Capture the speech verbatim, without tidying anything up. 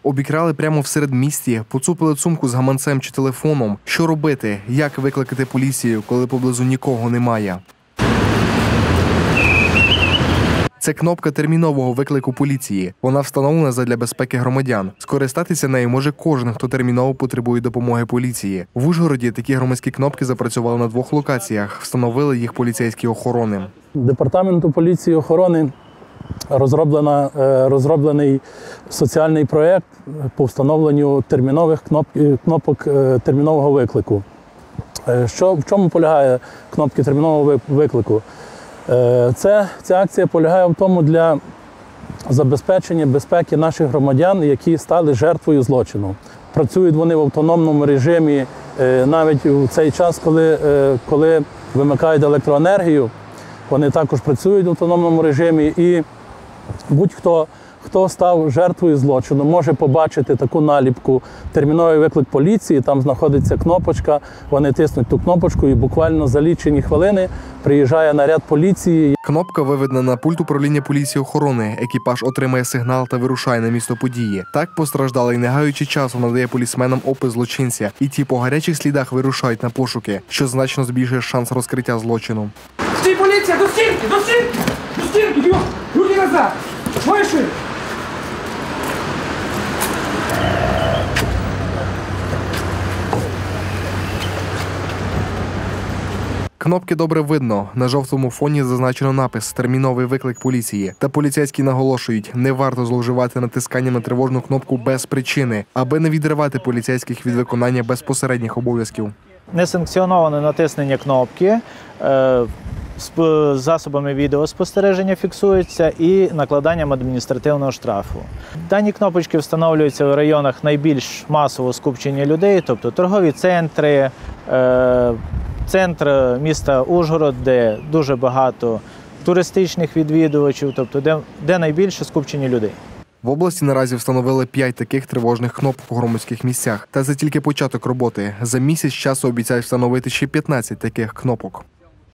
Обікрали прямо в середмісті, поцупили сумку з гаманцем чи телефоном. Що робити? Як викликати поліцію, коли поблизу нікого немає? Це кнопка термінового виклику поліції. Вона встановлена задля безпеки громадян. Скористатися нею може кожен, хто терміново потребує допомоги поліції. В Ужгороді такі громадські кнопки запрацювали на двох локаціях. Встановили їх поліцейські охорони. Департаменту поліції охорони розроблена, розроблений соціальний проєкт по встановленню термінових кнопок термінового виклику. Що, в чому полягає кнопки термінового виклику? Це, ця акція полягає в тому для забезпечення безпеки наших громадян, які стали жертвою злочину. Працюють вони в автономному режимі навіть у цей час, коли, коли вимикають електроенергію. Вони також працюють в автономному режимі і будь-хто, хто став жертвою злочину, може побачити таку наліпку «Терміновий виклик поліції», там знаходиться кнопочка, вони тиснуть ту кнопочку і буквально за лічені хвилини приїжджає наряд поліції. Кнопка виведена на пульт управління поліції охорони. Екіпаж отримає сигнал та вирушає на місто події. Так постраждалий, не гаючи часу, надає полісменам опис злочинця. І ті по гарячих слідах вирушають на пошуки, що значно збільшує шанс розкриття злочину. Стій, поліція! До стінки! До стінки! До стінки! Бігом! Руки назад! Вийшли! Кнопки добре видно. На жовтому фоні зазначено напис «Терміновий виклик поліції». Та поліцейські наголошують, не варто зловживати натисканням на тривожну кнопку без причини, аби не відривати поліцейських від виконання безпосередніх обов'язків. Несанкціоноване натиснення кнопки з засобами відеоспостереження фіксується і накладанням адміністративного штрафу. Дані кнопочки встановлюються в районах найбільш масового скупчення людей, тобто торгові центри, центр міста Ужгород, де дуже багато туристичних відвідувачів, тобто де, де найбільше скупчення людей. В області наразі встановили п'ять таких тривожних кнопок у громадських місцях. Та це тільки початок роботи. За місяць часу обіцяють встановити ще п'ятнадцять таких кнопок.